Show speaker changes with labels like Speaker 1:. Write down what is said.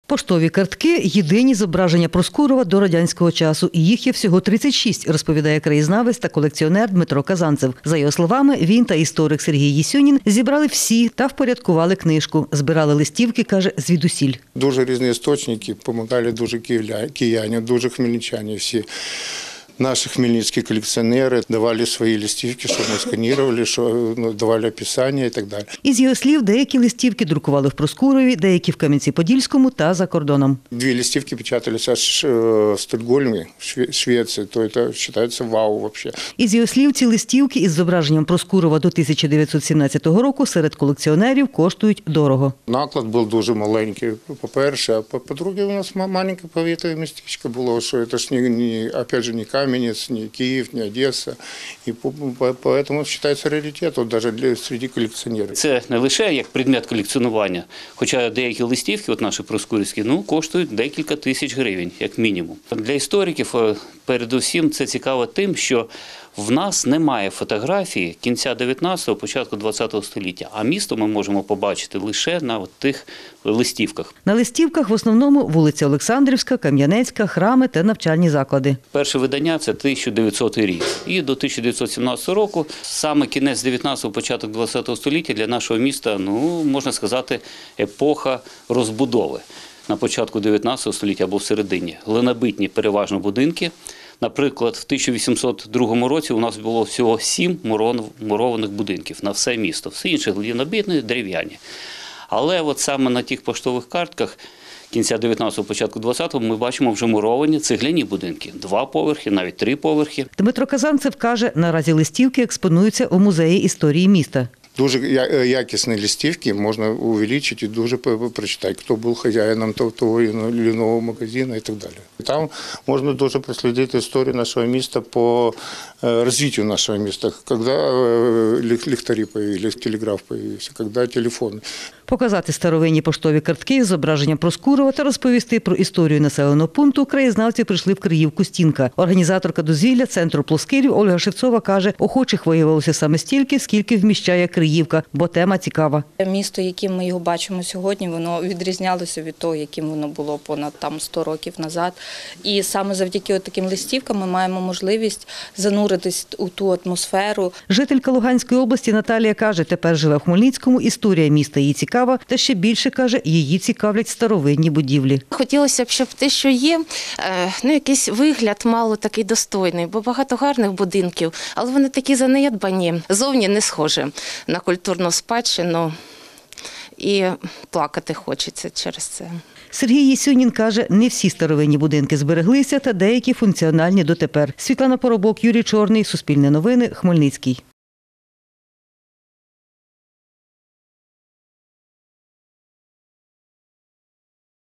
Speaker 1: Поштові картки – єдині зображення Проскурова до радянського часу. І їх є всього 36, розповідає краєзнавець та колекціонер Дмитро Казанцев. За його словами, він та історик Сергій Єсюнін зібрали всі та впорядкували книжку. Збирали листівки, каже, звідусіль.
Speaker 2: Дуже різні істочники, допомагали дуже кияни, дуже хмельничани всі. Наші хмельницькі колекціонери давали свої листівки, щоб ми сканували, давали описання і так далі.
Speaker 1: Із його слів, деякі листівки друкували в Проскурові, деякі в Кам'янці-Подільському та за кордоном. 2
Speaker 2: листівки печаталися в Стокгольмі, в Швеції, то це вважається вау взагалі.
Speaker 1: Із його слів, ці листівки із зображенням Проскурова до 1917 року серед колекціонерів коштують дорого.
Speaker 2: Наклад був дуже маленький, по-перше, а по-друге, у нас маленьке повітряне містечко було, що це ж не Кам'янець, не Київ, не Одеса. І тому вважається раритетом навіть серед колекціонерів.
Speaker 3: Це не лише як предмет колекціонування, хоча деякі листівки, от наші проскурівські, коштують декілька тисяч гривень, як мінімум. Для істориків, передусім, це цікаво тим, що в нас немає фотографії кінця 19-го, початку 20-го століття, а місто ми можемо побачити лише на тих листівках.
Speaker 1: На листівках в основному вулиця Олександрівська, Кам'янецька, храми та навчальні заклади.
Speaker 3: Перше видання – це 1900 рік. І до 1917 року, саме кінець 19-го, початок 20-го століття для нашого міста, можна сказати, епоха розбудови. На початку 19 століття або в середині. Глинобитні переважно будинки. Наприклад, в 1802 році у нас було всього 7 мурованих будинків на все місто. Всі інші глинобитні, дерев'яні. Але от саме на тих поштових картках кінця 19-го, початку 20-го ми бачимо вже муровані цегляні будинки. 2 поверхи, навіть 3 поверхи.
Speaker 1: Дмитро Казанцев каже, наразі листівки експонуються у музеї історії міста.
Speaker 2: Дуже якісні листівки можна увеличити і дуже прочитати, хто був хазяїном того чи іншого магазину і так далі. Там можна дуже прослідити історію нашого міста по розвитку нашого міста, коли ліхтарі з'явилися, телеграф з'явився, коли телефони.
Speaker 1: Показати старовинні поштові картки з зображенням Проскурова та розповісти про історію населеного пункту краєзнавці прийшли в Криївку Стінка. Організаторка дозвілля центру Плоскирів Ольга Шевцова каже, охочих виявилося саме стільки, скільки вміщає Криївка, бо тема цікава.
Speaker 4: Місто, яким ми його бачимо сьогодні, воно відрізнялося від того, яким воно було понад 100 років назад. І саме завдяки таким листівкам ми маємо можливість зануритись у ту атмосферу.
Speaker 1: Жителька Луганської області Наталія каже, тепер живе в Хмельницькому, історія міста її цікава, та ще більше, каже, її цікавлять старовинні будівлі.
Speaker 5: Хотілося б, щоб те, що є, якийсь вигляд мало такий достойний, бо багато гарних будинків, але вони такі занедбані, зовні не схожі на культурну спадщину, і плакати хочеться через це.
Speaker 1: Сергій Єсюнін каже, не всі старовинні будинки збереглися, та деякі функціональні дотепер. Світлана Поробок, Юрій Чорний, Суспільне новини, Хмельницький.